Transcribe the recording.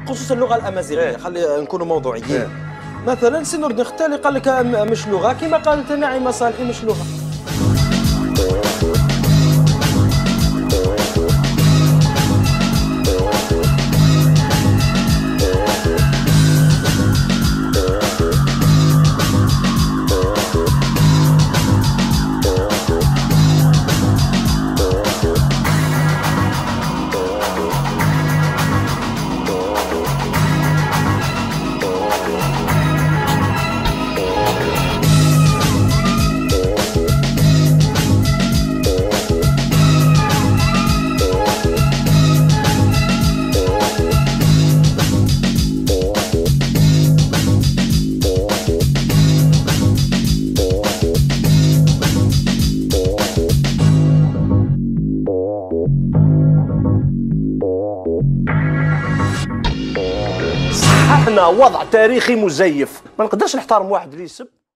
خصوصا اللغه الامازيغيه. خلي نكونوا موضوعيين. مثلا سي نور الدين ختالي قال لك مش لغه، كما قالت نعيمه صالحي مش لغه. صححنا وضع تاريخي مزيف، ما نقدرش نحترم واحد اللي يسب